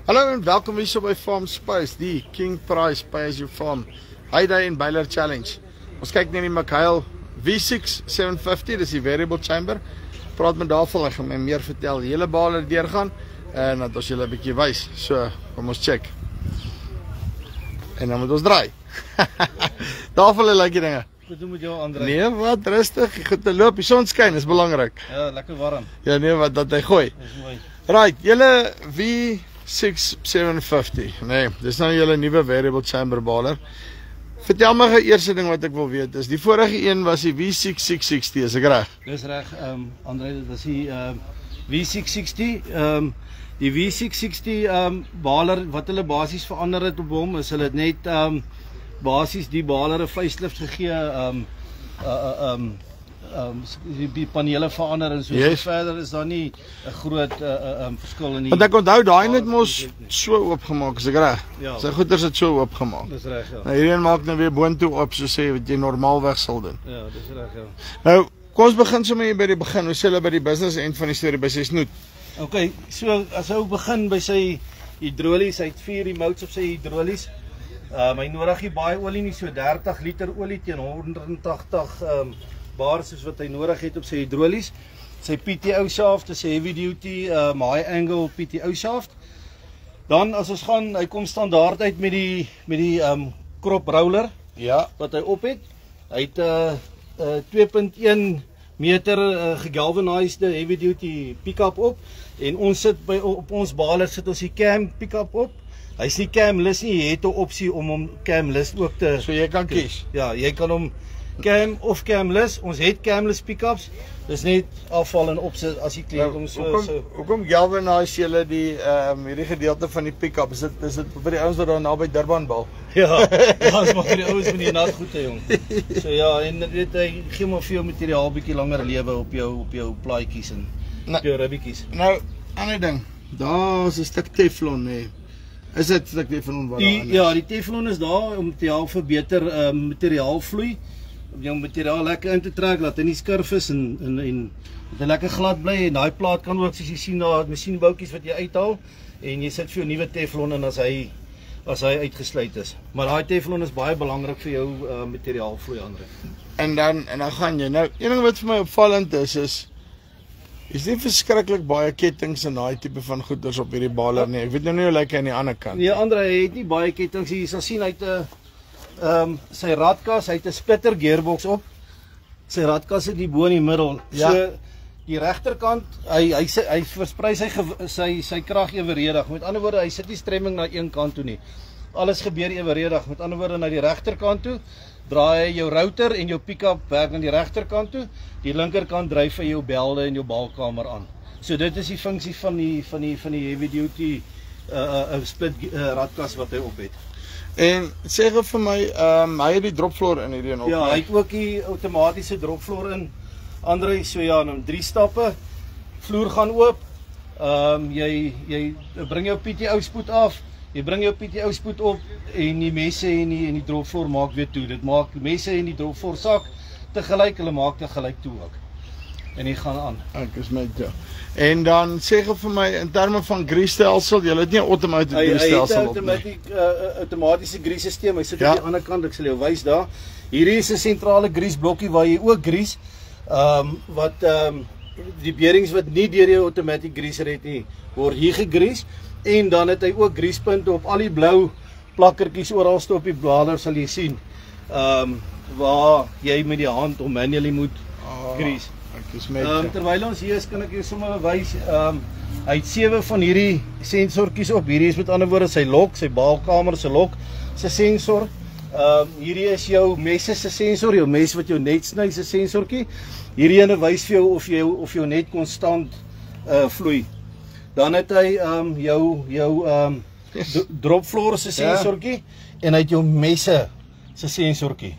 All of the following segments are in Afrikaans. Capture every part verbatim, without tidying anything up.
Hallo en welkom hier so by Farmspace, die King Price PayAsYouFarm Heyday en Baler Challenge. Ons kyk na die McHale V six seven fifty, dis die variable chamber. Praat met daarvan, ek gaan my meer vertel, die hele baler deurgaan en dat ons julle 'n bietjie wys. So, kom ons check. En dan moet ons draai. Daarvan lyk die dinge. Wat doen met jou Andre? Nee, wat rustig, goed te loop, die son skyn, is belangrik. Ja, lekker warm. Ja nee, wat dat hy gooi. Dis mooi. Right, julle V six seven fifty. Nee, dis nou julle nuwe variable chamber baler. Vertel my gou eerste ding wat ek wil weet is, die vorige een was die V six six sixty, is ek reg? Dis reg, ehm um, Andre, dit was die ehm um, V six sixty, ehm um, die V six sixty ehm um, baler wat hulle basies verander het op hom is hulle het net ehm um, basies die baler 'n facelift gegee, ehm um, uh ehm um, um, die panele verander en so, yes. so verder is daar nie 'n groot uh, uh, um, verskil in die. Want ek onthou daai net mos so oopgemaak, is ek reg? Ja. Sy goeders het so oopgemaak. Dis reg, ja. Nou hierdie maak nou weer boontoe op, so sê wat jy normaalweg sal doen. Ja, dis reg, ja. Nou, kom ons begin sommer hier by die begin. Hoe sê hulle by die business end van die storie by sy snoet? Okay, so as hy begin by sy hidrolies, hy het vier remotes op sy hidrolies. Um, hy nodig nie baie olie nie, so dertig liter olie teen honderd en tagtig um, bars is wat hy nodig het op sy hidrolies. Sy P T O shaft is 'n heavy duty um, high angle P T O shaft. Dan as ons gaan, hy kom standaard uit met die met die um, crop roller, Ja. wat hy op het. Hy het 'n uh, uh, twee punt een meter uh, gegalvanized heavy duty pick-up op en ons sit by op ons baler sit ons die cam pick-up op. Hy's nie camless nie, jy het 'n opsie om hom camless ook te. So jy kan kies. Ja, jy kan hom cam of camless. Ons het camless pick-ups. Dis net afval en opsit as jy kleed om so hoekom, so. Hoekom galvanize julle die ehm um, hierdie gedeelte van die pick-up? Is dit is dit vir die ouens wat daar naby Durban bal? Ja, ja, is maar vir die ouens van die nat goede jong. So ja, en weet jy, gee maar vir jou materiaal bietjie langer lewe op jou op jou plaatjies en op jou ribbetjies. Nou, ander ding. Daar's 'n stuk Teflon nê. Nee. Is dit stuk Teflon wat daar is? Ja, die Teflon is daar om te help vir beter uh, materiaal vloei. Om jou materiaal lekker in te trek, laat hy nie skurf is en en en dat hy lekker glad bly en daai plaat kan ook soos jy sien daar masjienboutjies wat jy uithaal en jy sit vir jou nuwe Teflon in as hy as hy uitgesluit is. Maar daai Teflon is baie belangrik vir jou uh, materiaal vloei Andre. En dan en dan gaan jy. Nou, een ding wat vir my opvallend is is is nie verskriklik baie kettinge en daai tipe van goeders op hierdie baler nie. Ek weet nou nie hoe lyk hy aan die ander kant. Nee, Andre, hy het nie baie kettinge hier. Jy sal sien hy het 'n ehm um, sy radkas, hy het 'n splitter gearbox op. Sy radkas sit hier bo in die middel. Ja. So die regterkant, hy hy hy, hy versprei sy sy sy krag eweredig. Met ander woorde, hy sit nie stremming na een kant toe nie. Alles gebeur eweredig. Met ander woorde, na die regterkant toe draai hy jou router en jou pick-up werk aan die regterkant toe. Die linkerkant dryf hy jou belde en jou balkamer aan. So dit is die funksie van die van die van die heavy duty uh, uh, split uh, radkas wat hy op het. En sê gou vir my, ehm um, hy het die dropfloor in hierdie en op. Ja, hy het ook die outomatiese dropfloor in. Andre, so ja, nou drie stappe. Vloer gaan oop. Ehm um, jy jy bring jou P T O spoed af. Jy bring jou P T O spoed op en die messe en die en die dropfloor maak weer toe. Dit maak die messe en die dropfloor sak te gelyk, hulle maak te gelyk toe ook. En die gaan aan. Ek is met jou. En dan sê gou vir my in terme van grease stelsel, jy het nie 'n automatic grease stelsel op nie. Hy het 'n outomatiese uh, outomatiese grease stelsel. Hy sit Ja. op die ander kant, ek sal jou wys daar. Hierdie is 'n sentrale grease blokkie waar jy ook grease ehm um, wat ehm um, die bearings wat nie deur jou automatic greaser het nie, word hier gegrease en dan het hy ook greasepunte op al die blou plakkertjies oralste op die blader sal jy sien. Ehm um, waar jy met die hand om manually moet grease. Ek is met Um, jou. terwyl ons hier is, kan ek jou sommer wys. Um, hy het sewe van hierdie sensortjies op. Hierdie is met ander woorde sy lok, sy baalkamer se lok, sy sensor. Um, hierdie is jou messe se sensor, jou mes wat jou net sny se sensortjie. Hierdie ene wys vir jou of jy of jou net konstant uh, vloei. Dan het hy um, jou jou um, Yes. dropfloor se sensortjie en hy het jou messe se sensortjie.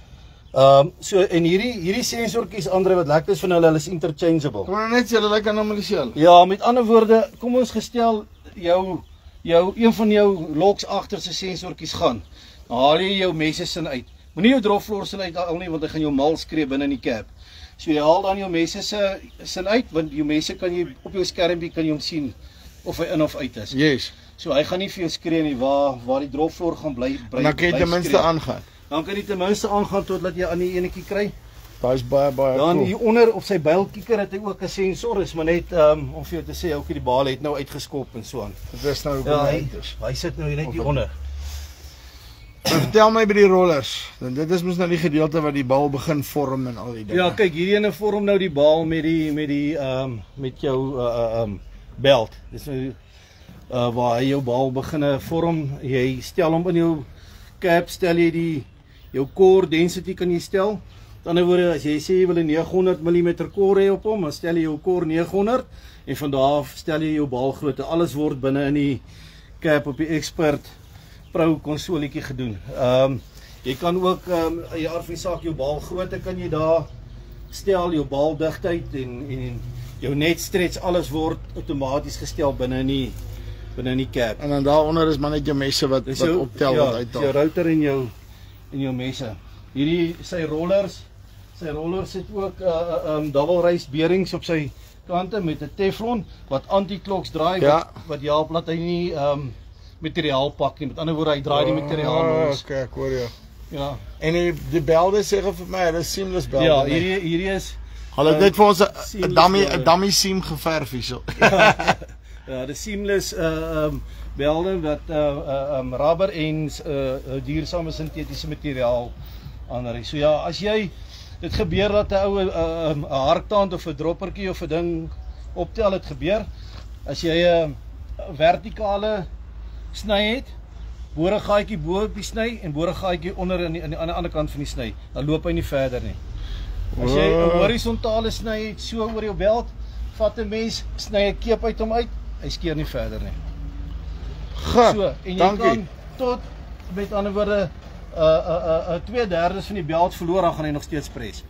Ehm um, so en hierdie hierdie sensortjies Andre wat lekker is van hulle, hulle is interchangeable. Kom nou net sê hulle lyk anomaliseer. Ja, met ander woorde, kom ons gestel jou jou een van jou loks agter se sensortjies gaan. Dan haal jy jou messe sin uit. Moenie jou dropfloor sin uit al nie want hy gaan jou mal skree binne in die cab. So jy haal dan jou messe se sin uit want jou messe kan jy op jou skermpie kan jy hom sien of hy in of uit is. Yes. So hy gaan nie vir jou skree nie waar waar die dropvloer gaan bly bly. En dan kan jy ten minste aangaan. Dan kan jy ten minste aangaan totdat jy aan die enetjie kry. Daai is baie baie Dan cool. hier onder op sy builkieker het hy ook 'n sensor, is maar net um, om vir jou te sê okay, die bal het nou uitgeskop en so aan. Dit is nou Ja, hy, is. hy sit nou net hier onder. Vertel my by die rollers. Dan dit is mos nou die gedeelte wat die bal begin vorm en al die dinge. Ja, kyk, hierdie ene vorm nou die bal met die met die ehm um, met jou uh, uh, um, belt. Dis nou uh, waar hy jou bal begin vorm. Jy stel hom in jou cap, stel jy die jou core density kan jy stel. Aan die ander woorde, as jy sê jy wil 'n nege honderd millimeter core hê op hom, dan stel jy jou core nege honderd en van daar af stel jy jou balgrootte. Alles word binne in die cap op die Expert Pro konsoletjie gedoen. Ehm um, jy kan ook ehm um, jy aard van die saak jou balgrootte kan jy daar stel, jou baldigtheid en en jou net stretch, alles word outomaties gestel binne in die binne in die cap. En dan daaronder is maar net jou messe wat Dis wat jou- optel ja, wat dis jou uithaal. router en jou en jou messe. Hierdie sy rollers, sy rollers het ook 'n uh, um, double race bearings op sy kante met 'n Teflon wat anti-clocks draai Ja. wat wat help dat hy nie ehm um, materiaal pak nie. Met ander woorde, hy draai die materiaal Ah, los. okay, ek hoor jou. Ja. En die die belde sê vir my, dit is seamless belde. Ja, nee. hierdie hierdie is Hulle het um, net vir ons 'n seamless dummy belde. 'n dummy seam geverf hierso. ja, die seamless uh um belde wat uh, uh um rubber en uh duursame sintetiese materiaal aanry. So ja, as jy dit gebeur dat 'n ou 'n uh, um, harktand of 'n droppertjie of 'n ding optel, het gebeur. As jy 'n uh, vertikale sny het, boregaatjie bo op die sny en boregaatjie onder in die, in die aan die ander kant van die sny, dan loop hy nie verder nie. As jy 'n horisontale sny het so oor jou belt, vat 'n mens, sny 'n keep uit hom uit, hy skeer nie verder nie. Ga, So, en jy dankie. kan tot met ander woorde uh uh uh twee derdes van die belt verloor, dan gaan hy nog steeds pres.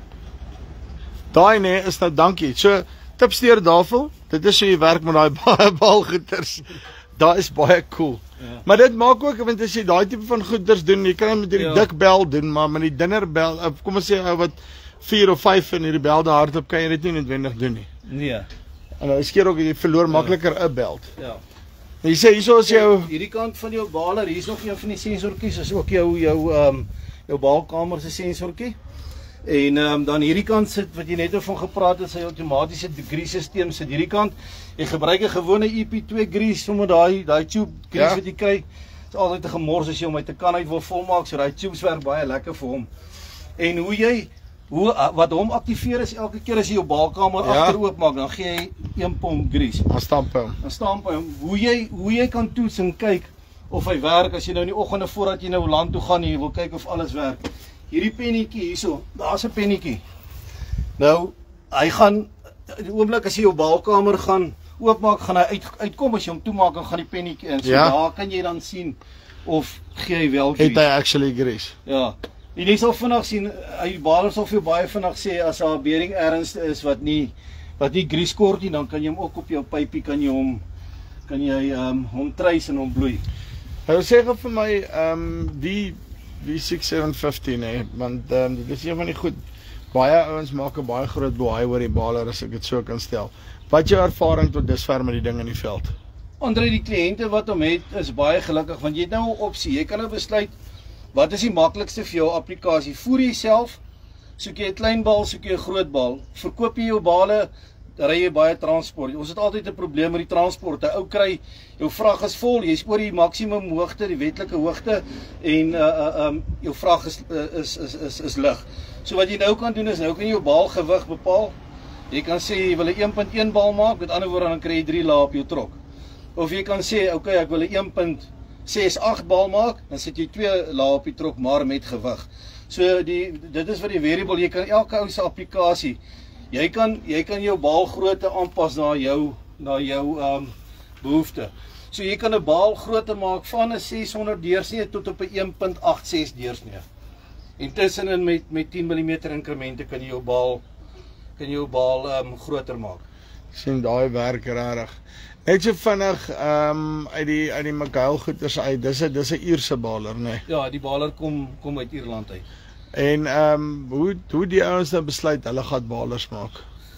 Daai nee is nou dankie. So tipsteer daarvoor. Dit is hoe jy werk met daai baie balgoeters. Daai is baie cool. Ja. Maar dit maak ook want as jy daai tipe van goeders doen, jy kan dit met hierdie Ja. dik bel doen, maar met die dunner bel, uh, kom ons sê ou wat vier of vyf in hierdie belde hardloop, kan jy dit nie noodwendig doen nie. Nee. En hy skeer ook jy verloor makliker 'n beld. Ja. En jy sê hierso is jou Hierdie kant van jou baler, hier's nog een van die sensortjies, is ook jou jou ehm um, jou balkamer se sensortjie. En ehm um, dan hierdie kant sit wat jy net oor van gepraat het, sy outomatiese grease stelsel sit hierdie kant. Jy gebruik 'n gewone E P twee grease, sommer daai daai tube grease Ja. wat jy kry. Is altyd 'n gemors as jy hom uit 'n kan uit wil volmaak, so daai tubes werk baie lekker vir hom. En hoe jy hoe wat hom aktiveer is elke keer as jy jou balkamer Ja. agter oopmaak, dan gee hy een pomp grease. dan stamp hom. Dan staan by hom hoe jy hoe jy kan toets en kyk of hy werk as jy nou in die oggende voordat jy nou land toe gaan en jy wil kyk of alles werk. Hierdie pennetjie hierso, daar's 'n pennetjie. Nou, hy gaan die oomblik as jy jou balkamer gaan oopmaak, gaan hy uit uitkom as jy hom toemaak, dan gaan die pennetjie in. So Ja. daar kan jy dan sien of gee hy wel Het hy grease. actually grease? Ja. En jy sal vinnig sien, hy baler sal vir jou baie vinnig sê as daar 'n bearing ernstig is wat nie wat nie grease kort nie, dan kan jy hom ook op jou pypie kan jy hom kan jy ehm um, hom trace en hom bloei. Hy sê gou vir my ehm um, die die six seven fifty nê, want ehm um, dit is een van die goed. Baie ouens maak 'n baie groot boei oor die baler as ek dit so kan stel. Wat is jou ervaring tot dusver met die ding in die veld? Andre, die kliënte wat hom het is baie gelukkig want jy het nou 'n opsie. Jy kan nou besluit wat is die maklikste vir jou applikasie. Voer jy self, soek jy 'n klein bal, soek jy 'n groot bal. Verkoop jy jou bale, ry jy baie transport. Ons het altyd 'n probleem met die transport. 'n Ou kry jou vrag is vol, jy's oor die maksimum hoogte, die wetlike hoogte en uh uh um jou vrag is uh, is is is is lig. So wat jy nou kan doen is nou kan jy jou balgewig bepaal. Jy kan sê jy wil 'n een punt een bal maak, met ander woorde dan kry jy drie lae op jou trok. Of jy kan sê, okay, ek wil 'n een punt ses agt bal maak, dan sit jy twee lae op die trok maar met gewig. So die dit is wat die variable, jy kan elke ou se applikasie. Jy kan jy kan jou balgrootte aanpas na jou na jou ehm um, behoefte. So jy kan 'n bal grootte maak van 'n ses honderd deursnee tot op 'n een punt agt ses deursnee. En tussenin met met tien millimeter inkremente kan jy jou bal kan jy jou bal ehm um, groter maak. Ek sien daai werk regtig. Net so vinnig ehm um, uit die uit die McHale goeters uit. Dis 'n dis 'n Ierse baler, nê. Nee. Ja, die baler kom kom uit Ierland uit. En ehm um, hoe hoe die ouens nou besluit hulle gaan balers maak.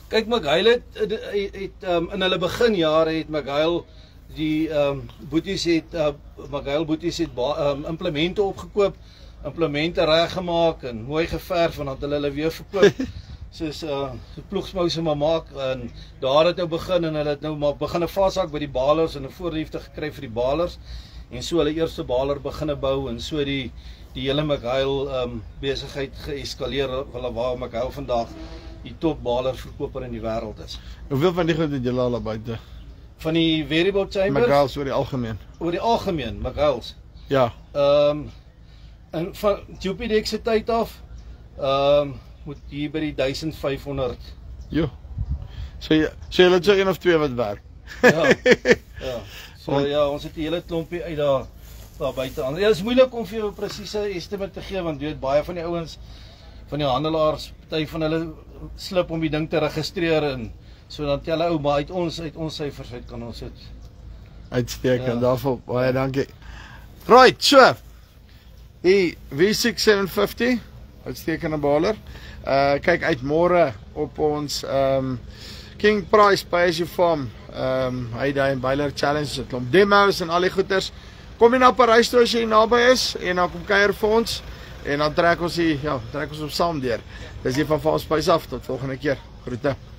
Kyk, McHale het, het, het um, in hulle beginjare het McHale die um, boeties het uh, McHale boeties het um, implemente opgekoop, implemente reggemaak en mooi geverf en dan het hulle hulle weer verkoop. Soos uh, so ploegsmouse maar maak en daar het nou begin en hulle het nou maar begin vashak by die Balers en 'n voorliefde gekry vir die Balers en so hulle eerste Baler begin bou en so die die hele McHale um, besigheid geeskaleer hulle waar McHale vandag die top Baler verkoper in die wêreld is. Hoeveel van die goed het julle al buite? Van die variable chambers? McHale's oor die algemeen. Oor die algemeen, McHale's. Ja. Ehm um, en van Jupidex se tyd af, ehm um, moet hier by die duisend vyf honderd. Jo. So jy so jy het so een of twee wat werk. Ja. Ja. So ja, ons het 'n hele klompie uit daar daar buite aan. Ja, dit is moeilik om vir jou 'n presiese estimate te gee want jy weet baie van die ouens van die handelaars, party van hulle slip om die ding te registreer en so dan tel ou maar uit ons uit ons syfers uit kan ons dit uitstekend. Ja. Daarvoor baie dankie. Right, so. Die V six seven fifty, uitstekende Baler. Uh kyk uit môre op ons um King Price PayAsYouFarm um hy daai in Baler challenge, dit klomp demos en al die goeders. Kom jy na Parys toe as jy naby is en dan kom kuier vir ons en dan trek ons hier, ja, trek ons op saam deur. Dis hier van Farmspace af tot volgende keer. Groete.